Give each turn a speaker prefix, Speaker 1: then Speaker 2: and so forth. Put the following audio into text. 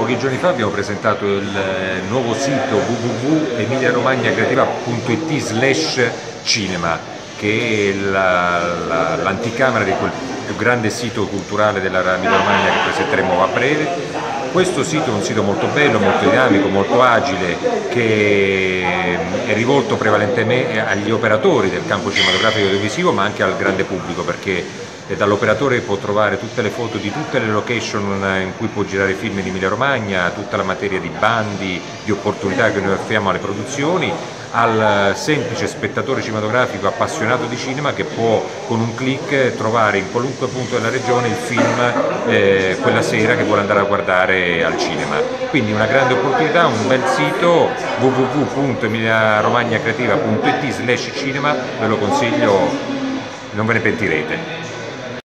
Speaker 1: Pochi giorni fa abbiamo presentato il nuovo sito www.emiliaromagna.it/cinema, che è l'anticamera di quel più grande sito culturale della Emilia-Romagna che presenteremo a breve. Questo sito è un sito molto bello, molto dinamico, molto agile, che è rivolto prevalentemente agli operatori del campo cinematografico e audiovisivo, ma anche al grande pubblico, perché dall'operatore può trovare tutte le foto di tutte le location in cui può girare film in Emilia Romagna, tutta la materia di bandi, di opportunità che noi offriamo alle produzioni, al semplice spettatore cinematografico appassionato di cinema che può con un click trovare in qualunque punto della regione il film quella sera che vuole andare a guardare al cinema. Quindi una grande opportunità, un bel sito, www.emiliaromagnacreativa.it/cinema, ve lo consiglio, non ve ne pentirete.